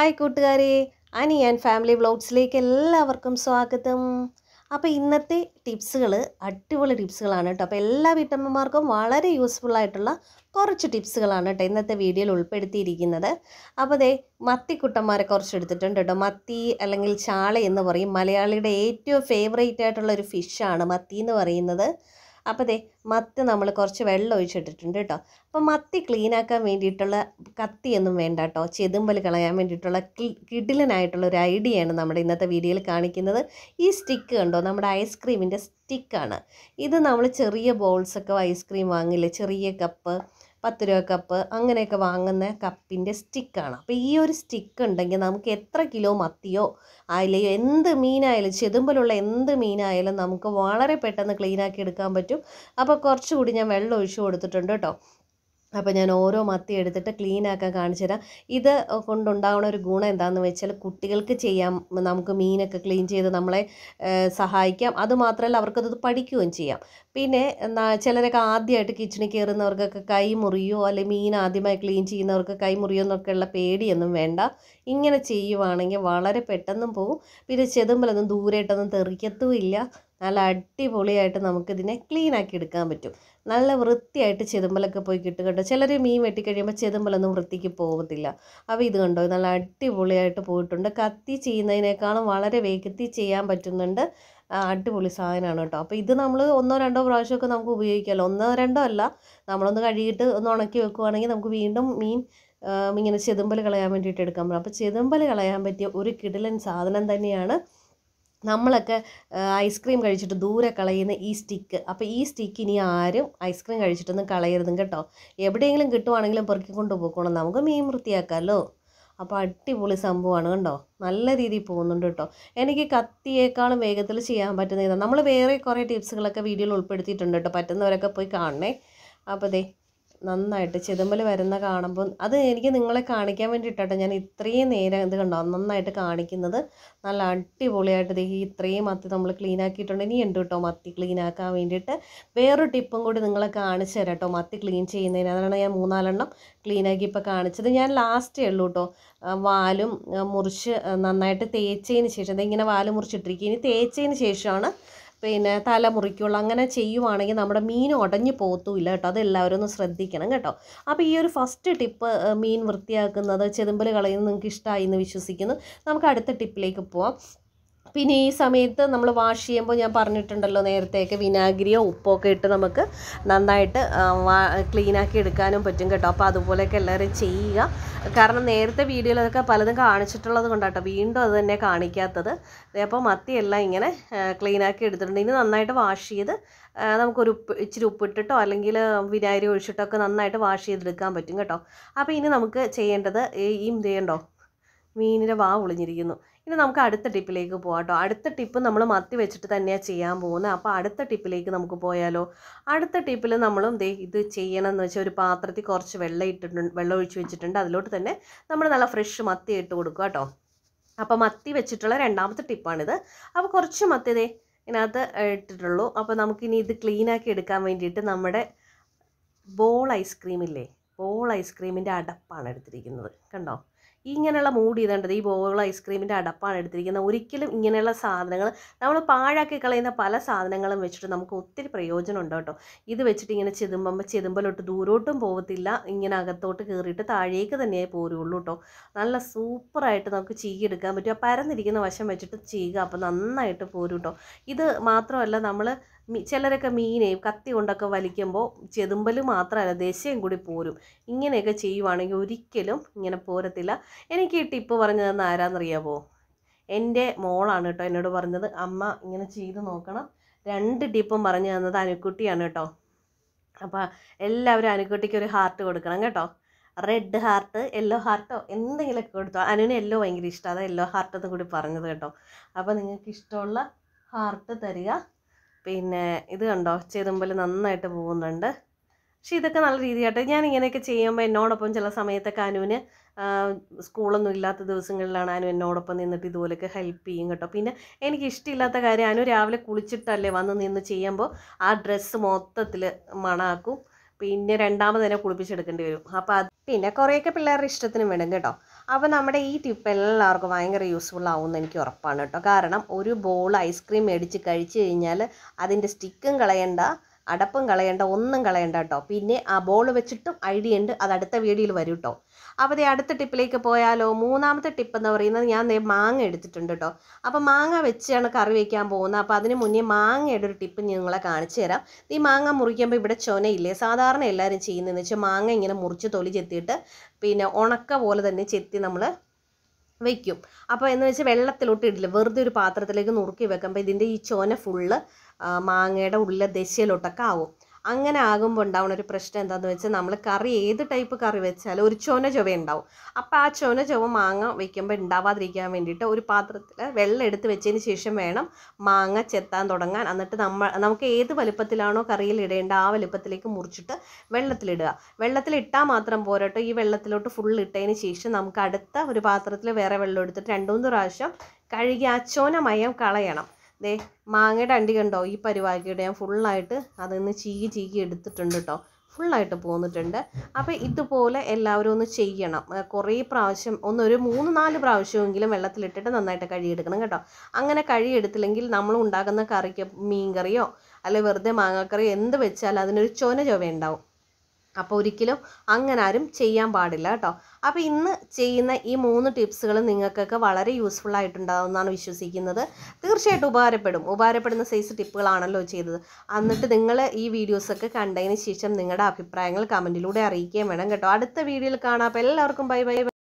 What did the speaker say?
Hi കൂട്ടുകാരെ, അനി and family വ്ലോഗ്സിലേക്ക് എല്ലാവർക്കും സ്വാഗതം. അപ്പോൾ ഇന്നത്തെ ടിപ്സുകൾ അടിപൊളി ടിപ്സുകളാണ് കേട്ടോ. അപ്പോൾ എല്ലാ വീട്ടമ്മമാർക്കും വളരെ യൂസ്ഫുൾ ആയിട്ടുള്ള കുറച്ച് ടിപ്സുകളാണ് കേട്ടോ ഇന്നത്തെ വീഡിയോയിൽ ഉൾപ്പെടുത്തിയിരിക്കുന്നത്. അപ്പോൾ ദേ മത്തിക്കുട്ടന്മാരെ കുറച്ച് എടുത്തിട്ടുണ്ട് കേട്ടോ. മത്തി അല്ലെങ്കിൽ ചാള എന്ന് പറയും. മലയാളിയുടെ ഏറ്റവും ഫേവറേറ്റ് ആയിട്ടുള്ള ഒരു ഫിഷാണ് മത്തി എന്ന് പറയുന്നത്. അപ്പോൾ ദേ മത്തി നമ്മൾ കുറച്ച് വെള്ളം ഒഴിച്ചിട്ടിട്ടുണ്ട് കേട്ടോ. അപ്പോൾ മത്തി ക്ലീനാക്കാൻ വേണ്ടിയിട്ടുള്ള കത്തിയൊന്നും വേണ്ട കേട്ടോ. ചെതുമ്പൽ കളയാൻ വേണ്ടിയിട്ടുള്ള കിടിലനായിട്ടുള്ള ഒരു ഐഡിയയാണ് നമ്മുടെ ഇന്നത്തെ വീഡിയോയിൽ കാണിക്കുന്നത്. ഈ സ്റ്റിക്ക് കണ്ടോ, നമ്മുടെ ഐസ്ക്രീമിൻ്റെ സ്റ്റിക്കാണ് ഇത്. നമ്മൾ ചെറിയ ബോൾസൊക്കെ ഐസ്ക്രീം വാങ്ങില്ലേ, ചെറിയ കപ്പ് 10 രൂപ കപ്പ് അങ്ങനെയൊക്കെ വാങ്ങുന്ന കപ്പിൻ്റെ സ്റ്റിക്കാണ്. അപ്പോൾ ഈ ഒരു സ്റ്റിക്ക് ഉണ്ടെങ്കിൽ നമുക്ക് എത്ര കിലോ മത്തിയോ അയിലയോ എന്ത് മീനായാലും, ചെതുമ്പലുള്ള എന്ത് മീനായാലും നമുക്ക് വളരെ പെട്ടെന്ന് ക്ലീനാക്കി എടുക്കാൻ പറ്റും. അപ്പോൾ കുറച്ചുകൂടി ഞാൻ വെള്ളം ഒഴിച്ചു കൊടുത്തിട്ടുണ്ട് കേട്ടോ. അപ്പോൾ ഞാൻ ഓരോ മത്തി എടുത്തിട്ട് ക്ലീനാക്കാൻ കാണിച്ചു തരാം. ഇത് കൊണ്ടുണ്ടാകുന്ന ഒരു ഗുണം എന്താണെന്ന് വെച്ചാൽ കുട്ടികൾക്ക് ചെയ്യാം, നമുക്ക് മീനൊക്കെ ക്ലീൻ ചെയ്ത് നമ്മളെ സഹായിക്കാം. അതുമാത്രമല്ല അവർക്കത് പഠിക്കുകയും ചെയ്യാം. പിന്നെ ചിലരൊക്കെ ആദ്യമായിട്ട് കിച്ചണിൽ കയറുന്നവർക്കൊക്കെ കൈ മുറിയോ അല്ലെങ്കിൽ മീൻ ആദ്യമായി ക്ലീൻ ചെയ്യുന്നവർക്ക് കൈ മുറിയോ എന്നൊക്കെയുള്ള പേടിയൊന്നും വേണ്ട. ഇങ്ങനെ ചെയ്യുവാണെങ്കിൽ വളരെ പെട്ടെന്നും പോകും. പിന്നെ ചെതുമ്പലൊന്നും ദൂരമായിട്ടൊന്നും തെറിക്കത്തുമില്ല. നല്ല അടിപൊളിയായിട്ട് നമുക്കിതിനെ ക്ലീനാക്കി എടുക്കാൻ പറ്റും. നല്ല വൃത്തിയായിട്ട് ചെതുമ്പലൊക്കെ പോയി കിട്ടും കേട്ടോ. ചിലർ മീൻ വെട്ടിക്കഴിയുമ്പോൾ ചെതുമ്പലൊന്നും വൃത്തിക്ക് പോകത്തില്ല. അപ്പോൾ ഇത് കണ്ടോ, നല്ല അടിപൊളിയായിട്ട് പോയിട്ടുണ്ട്. കത്തി ചെയ്യുന്നതിനേക്കാളും വളരെ വേഗത്തിൽ ചെയ്യാൻ പറ്റുന്നുണ്ട്. അടിപൊളി സാധനമാണ് കേട്ടോ. അപ്പോൾ ഇത് നമ്മൾ 1-2 പ്രാവശ്യമൊക്കെ നമുക്ക് ഉപയോഗിക്കാമല്ലോ. 1-2 അല്ല, നമ്മളൊന്ന് കഴുകിയിട്ട് ഒന്ന് ഉണക്കി വെക്കുവാണെങ്കിൽ നമുക്ക് വീണ്ടും മീൻ ഇങ്ങനെ ചെതുമ്പൽ കളയാൻ വേണ്ടിയിട്ട് എടുക്കാൻ പറ്റും. അപ്പോൾ ചെതുമ്പൽ കളയാൻ പറ്റിയ ഒരു കിടിലൻ സാധനം തന്നെയാണ് നമ്മളൊക്കെ ഐസ്ക്രീം കഴിച്ചിട്ട് ദൂരെ കളയുന്ന ഈ സ്റ്റിക്ക്. അപ്പോൾ ഈ സ്റ്റിക്ക് ഇനി ആരും ഐസ്ക്രീം കഴിച്ചിട്ടൊന്നും കളയരുതും കേട്ടോ. എവിടെയെങ്കിലും കിട്ടുവാണെങ്കിലും പെറുക്കിക്കൊണ്ട് പോയിക്കോണം, നമുക്ക് മീൻ വൃത്തിയാക്കാമല്ലോ. അപ്പോൾ അടിപൊളി സംഭവമാണ് കണ്ടോ, നല്ല രീതിയിൽ പോകുന്നുണ്ട് കേട്ടോ. എനിക്ക് കത്തിയേക്കാളും വേഗത്തിൽ ചെയ്യാൻ പറ്റുന്ന ഇതാണ്. നമ്മൾ വേറെ കുറേ ടിപ്സുകളൊക്കെ വീഡിയോയിൽ ഉൾപ്പെടുത്തിയിട്ടുണ്ട് കേട്ടോ, പറ്റുന്നവരൊക്കെ പോയി കാണണേ. അപ്പോൾ ദേ നന്നായിട്ട് ചെതുമ്പൽ വരുന്ന കാണുമ്പോൾ അത് എനിക്ക് നിങ്ങളെ കാണിക്കാൻ വേണ്ടിയിട്ടോ ഞാൻ ഇത്രയും നേരം ഇത് കണ്ടോ നന്നായിട്ട് കാണിക്കുന്നത്. നല്ല അടിപൊളിയായിട്ട് ഇത്രയും മത്തി നമ്മൾ ക്ലീൻ ആക്കിയിട്ടുണ്ട്. ഇനി ഉണ്ട് കേട്ടോ മത്തി ക്ലീൻ ആക്കാൻ വേണ്ടിയിട്ട് വേറൊരു ടിപ്പും കൂടി നിങ്ങളെ കാണിച്ചു തരാം കേട്ടോ. മത്തി ക്ലീൻ ചെയ്യുന്നതിന് അതാണ് ഞാൻ 3-4 ക്ലീൻ ആക്കി ഇപ്പോൾ കാണിച്ചത്. ഞാൻ ലാസ്റ്റേ ഉള്ളൂ കേട്ടോ വാലും മുറിച്ച് നന്നായിട്ട് തേച്ചതിന് ശേഷം ഇങ്ങനെ വാല് മുറിച്ചിട്ടിരിക്കുക. ഇനി തേച്ചതിന് ശേഷമാണ് പിന്നെ തല മുറിക്കുള്ളൂ. അങ്ങനെ ചെയ്യുവാണെങ്കിൽ നമ്മുടെ മീൻ ഉടഞ്ഞു പോകത്തുമില്ല കേട്ടോ. അതെല്ലാവരും ഒന്ന് ശ്രദ്ധിക്കണം കേട്ടോ. അപ്പോൾ ഈ ഒരു ഫസ്റ്റ് ടിപ്പ് മീൻ വൃത്തിയാക്കുന്നത്, ചെതുമ്പൽ കളയുന്നത് നിങ്ങൾക്ക് ഇഷ്ടമായി എന്ന് വിശ്വസിക്കുന്നു. നമുക്ക് അടുത്ത ടിപ്പിലേക്ക് പോവാം. പിന്നെ ഈ സമയത്ത് നമ്മൾ വാഷ് ചെയ്യുമ്പോൾ ഞാൻ പറഞ്ഞിട്ടുണ്ടല്ലോ നേരത്തെയൊക്കെ വിനാഗിരിയോ ഉപ്പോ ഒക്കെ ഇട്ട് നമുക്ക് നന്നായിട്ട് ക്ലീനാക്കി എടുക്കാനും പറ്റും കേട്ടോ. അപ്പോൾ അതുപോലെയൊക്കെ എല്ലാവരും ചെയ്യുക. കാരണം നേരത്തെ വീഡിയോയിലൊക്കെ പലതും കാണിച്ചിട്ടുള്ളത് കൊണ്ടാട്ടോ വീണ്ടും അത് തന്നെ കാണിക്കാത്തത്. അപ്പോൾ മത്തിയെല്ലാം ഇങ്ങനെ ക്ലീനാക്കി എടുത്തിട്ടുണ്ട്. ഇനി നന്നായിട്ട് വാഷ് ചെയ്ത് നമുക്കൊരു ഇച്ചിരി ഉപ്പിട്ടിട്ടോ അല്ലെങ്കിൽ വിനാഗിരി ഒഴിച്ചിട്ടോ ഒക്കെ നന്നായിട്ട് വാഷ് ചെയ്തെടുക്കാൻ പറ്റും കേട്ടോ. അപ്പോൾ ഇനി നമുക്ക് ചെയ്യേണ്ടത് ഈ ഇത് ചെയ്യണ്ടോ, മീനിൻ്റെ വാ ഒളിഞ്ഞിരിക്കുന്നു. ഇനി നമുക്ക് അടുത്ത ടിപ്പിലേക്ക് പോകാം കേട്ടോ. അടുത്ത ടിപ്പ് നമ്മൾ മത്തി വെച്ചിട്ട് തന്നെയാണ് ചെയ്യാൻ പോകുന്നത്. അപ്പോൾ അടുത്ത ടിപ്പിലേക്ക് നമുക്ക് പോയാലോ. അടുത്ത ടിപ്പിൽ നമ്മളും ഇത് ചെയ്യണമെന്ന് വെച്ചാൽ ഒരു പാത്രത്തിൽ കുറച്ച് വെള്ളം ഒഴിച്ച് വെച്ചിട്ടുണ്ട്. അതിലോട്ട് തന്നെ നമ്മൾ നല്ല ഫ്രഷ് മത്തി ഇട്ട് കൊടുക്കുക കേട്ടോ. അപ്പോൾ മത്തി വെച്ചിട്ടുള്ള രണ്ടാമത്തെ ടിപ്പാണിത്. അപ്പോൾ കുറച്ച് മത്തി ഇതിനകത്ത് ഇട്ടിട്ടുള്ളൂ. അപ്പോൾ നമുക്കിനി ഇത് ക്ലീനാക്കി എടുക്കാൻ വേണ്ടിയിട്ട് നമ്മുടെ ബോൾ ഐസ്ക്രീമില്ലേ, ബോൾ ഐസ്ക്രീമിൻ്റെ അടപ്പാണ് എടുത്തിരിക്കുന്നത് കണ്ടോ. ഇങ്ങനെയുള്ള മൂടി ഇതേണ്ടത് ഈ ബോൾ ഐസ്ക്രീമിൻ്റെ അടപ്പാണ് എടുത്തിരിക്കുന്നത്. ഒരിക്കലും ഇങ്ങനെയുള്ള സാധനങ്ങൾ നമ്മൾ പാഴാക്കി കളയുന്ന പല സാധനങ്ങളും വെച്ചിട്ട് നമുക്ക് ഒത്തിരി പ്രയോജനം ഉണ്ട് കേട്ടോ. ഇത് വെച്ചിട്ട് ഇങ്ങനെ ചെതുമ്പലോട്ട് ദൂരോട്ടും പോകത്തില്ല, ഇങ്ങനെ അകത്തോട്ട് കയറിയിട്ട് താഴേക്ക് തന്നെ പോരുള്ളൂ കേട്ടോ. നല്ല സൂപ്പറായിട്ട് നമുക്ക് ചീകിയെടുക്കാൻ പറ്റും. ആ പരന്നിരിക്കുന്ന വശം വെച്ചിട്ട് ചീക, അപ്പോൾ നന്നായിട്ട് പോരും കേട്ടോ. ഇത് മാത്രമല്ല, നമ്മൾ ചിലരൊക്കെ മീനെ കത്തി കൊണ്ടൊക്കെ വലിക്കുമ്പോൾ ചെതുമ്പൽ മാത്രമല്ല ദശയും കൂടി പോരും. ഇങ്ങനെയൊക്കെ ചെയ്യുവാണെങ്കിൽ ഒരിക്കലും ഇങ്ങനെ പോരത്തില്ല. എനിക്ക് ഈ ടിപ്പ് പറഞ്ഞു തന്ന ആരാന്നറിയാമോ? എൻ്റെ മോളാണ് കേട്ടോ എന്നോട് പറഞ്ഞത്. അമ്മ ഇങ്ങനെ ചെയ്ത് നോക്കണം. 2 ടിപ്പും പറഞ്ഞു തന്നത് അനുക്കുട്ടിയാണ് കേട്ടോ. അപ്പോൾ എല്ലാവരും അനുക്കുട്ടിക്ക് ഒരു ഹാർട്ട് കൊടുക്കണം കേട്ടോ. റെഡ് ഹാർട്ട്, യെല്ലോ ഹാർട്ടോ എന്തെങ്കിലുമൊക്കെ കൊടുത്തോ. അനുവിന് യെല്ലോ ഭയങ്കര ഇഷ്ടമാണ്, അതാ യെല്ലോ ഹാർട്ടെന്ന് കൂടി പറഞ്ഞത് കേട്ടോ. അപ്പോൾ നിങ്ങൾക്ക് ഇഷ്ടമുള്ള ഹാർട്ട് തരിക. പിന്നെ ഇത് കണ്ടോ ചെതുമ്പൽ നന്നായിട്ട് പോകുന്നുണ്ട്. പക്ഷേ ഇതൊക്കെ നല്ല രീതിയായിട്ട് ഞാൻ ഇങ്ങനെയൊക്കെ ചെയ്യുമ്പോൾ എന്നോടൊപ്പം ചില സമയത്തൊക്കെ അനുവിന് സ്കൂളൊന്നും ഇല്ലാത്ത ദിവസങ്ങളിലാണ് അനു എന്നോടൊപ്പം നിന്നിട്ട് ഇതുപോലെയൊക്കെ ഹെൽപ്പ് ചെയ്യും കേട്ടോ. പിന്നെ എനിക്ക് ഇഷ്ടമില്ലാത്ത കാര്യം, അനു രാവിലെ കുളിച്ചിട്ടല്ലേ വന്ന് നിന്ന് ചെയ്യുമ്പോൾ ആ ഡ്രസ്സ് മൊത്തത്തിൽ മണാക്കും. പിന്നെ രണ്ടാമത് തന്നെ കുളിപ്പിച്ചെടുക്കേണ്ടി വരും. അപ്പോൾ അത് പിന്നെ കുറേയൊക്കെ പിള്ളേരുടെ ഇഷ്ടത്തിന് വേണം കേട്ടോ. അപ്പോൾ നമ്മുടെ ഈ ടിപ്പ് എല്ലാവർക്കും ഭയങ്കര യൂസ്ഫുൾ ആവുമെന്ന് എനിക്ക് ഉറപ്പാണ് കേട്ടോ. കാരണം ഒരു ബോൾ ഐസ്ക്രീം മേടിച്ച് കഴിച്ച് കഴിഞ്ഞാൽ അതിൻ്റെ സ്റ്റിക്കും കളയണ്ട, അടപ്പും കളയണ്ട, ഒന്നും കളയണ്ട കേട്ടോ. പിന്നെ ആ ബോൾ വെച്ചിട്ടും ഐഡിയ ഉണ്ട്, അത് അടുത്ത വീഡിയോയിൽ വരും കേട്ടോ. അപ്പോൾ അടുത്ത ടിപ്പിലേക്ക് പോയാലോ. മൂന്നാമത്തെ ടിപ്പ് എന്ന് പറയുന്നത് ഞാൻ മാങ്ങ എടുത്തിട്ടുണ്ട് കേട്ടോ. അപ്പോൾ മാങ്ങ വെച്ചാണ് കറി വയ്ക്കാൻ പോകുന്നത്. അപ്പോൾ അതിന് മുന്നേ മാങ്ങയുടെ ഒരു ടിപ്പ് നിങ്ങളെ കാണിച്ചു തരാം. ഈ മാങ്ങ മുറിക്കുമ്പോൾ ഇവിടെ ചൊനയില്ലേ, സാധാരണ എല്ലാവരും ചെയ്യുന്നതെന്ന് വെച്ചാൽ മാങ്ങ ഇങ്ങനെ മുറിച്ച് തൊലി ചെത്തിയിട്ട് പിന്നെ ഉണക്ക പോലെ തന്നെ ചെത്തി നമ്മൾ വയ്ക്കും. അപ്പോൾ എന്ന് വെച്ചാൽ വെള്ളത്തിലോട്ട് ഇടില്ല, വെറുതെ ഒരു പാത്രത്തിലേക്ക് നുറുക്കി വെക്കുമ്പോൾ ഇതിൻ്റെ ഈ ചൊന ഫുള്ള് മാങ്ങയുടെ ഉള്ളിലെ ദശയിലോട്ടൊക്കെ ആവും. അങ്ങനെ ആകുമ്പോൾ ഉണ്ടാവുന്ന ഒരു പ്രശ്നം എന്താണെന്ന് വെച്ചാൽ നമ്മൾ കറി ഏത് ടൈപ്പ് കറി വെച്ചാലും ഒരു ചൊവ ഉണ്ടാവും. അപ്പോൾ ആ ചൊവ മാങ്ങ വയ്ക്കുമ്പോൾ ഉണ്ടാവാതിരിക്കാൻ വേണ്ടിയിട്ട് ഒരു പാത്രത്തിൽ വെള്ളം എടുത്ത് വെച്ചതിന് ശേഷം വേണം മാങ്ങ ചെത്താൻ തുടങ്ങാൻ. എന്നിട്ട് നമുക്ക് ഏത് വലുപ്പത്തിലാണോ കറിയിൽ ഇടേണ്ട ആ വലുപ്പത്തിലേക്ക് മുറിച്ചിട്ട് വെള്ളത്തിലിടുക. വെള്ളത്തിലിട്ടാൽ മാത്രം പോരട്ടോ, ഈ വെള്ളത്തിലോട്ട് ഫുൾ ഇട്ടതിന് ശേഷം നമുക്ക് അടുത്ത ഒരു പാത്രത്തിൽ വേറെ വെള്ളം എടുത്തിട്ട് 2-3 പ്രാവശ്യം കഴുകി ആ ചൊനമയം കളയണം. ദേ മാങ്ങയുടെ അണ്ടി കണ്ടോ, ഈ പരിവാക്കിയുടെ ഞാൻ ഫുള്ളായിട്ട് അതിൽ ചീകി എടുത്തിട്ടുണ്ട് കേട്ടോ, ഫുള്ളായിട്ട് പോന്നിട്ടുണ്ട്. അപ്പോൾ ഇതുപോലെ എല്ലാവരും ഒന്ന് ചെയ്യണം. കുറേ പ്രാവശ്യം ഒരു 3-4 പ്രാവശ്യമെങ്കിലും വെള്ളത്തിലിട്ടിട്ട് നന്നായിട്ട് കഴുകിയെടുക്കണം കേട്ടോ. അങ്ങനെ കഴുകിയെടുത്തില്ലെങ്കിൽ നമ്മൾ ഉണ്ടാക്കുന്ന കറിക്ക് മീൻ കറിയോ അല്ലെങ്കിൽ വെറുതെ മാങ്ങാക്കറിയോ എന്ത് വെച്ചാലും അതിനൊരു ചൊവ ഉണ്ടാവും. അപ്പോൾ ഒരിക്കലും അങ്ങനെ ആരും ചെയ്യാൻ പാടില്ല കേട്ടോ. അപ്പോൾ ഇന്ന് ചെയ്യുന്ന ഈ 3 ടിപ്സുകൾ നിങ്ങൾക്കൊക്കെ വളരെ യൂസ്ഫുൾ ആയിട്ടുണ്ടാകുമെന്നാണ് വിശ്വസിക്കുന്നത്. തീർച്ചയായിട്ടും ഉപകാരപ്പെടുന്ന സൈസ് ടിപ്പുകളാണല്ലോ ചെയ്തത്. എന്നിട്ട് നിങ്ങൾ ഈ വീഡിയോസൊക്കെ കണ്ടതിന് ശേഷം നിങ്ങളുടെ അഭിപ്രായങ്ങൾ കമൻറ്റിലൂടെ അറിയിക്കുകയും വേണം കേട്ടോ. അടുത്ത വീഡിയോയിൽ കാണാം. അപ്പോൾ എല്ലാവർക്കും ബൈ.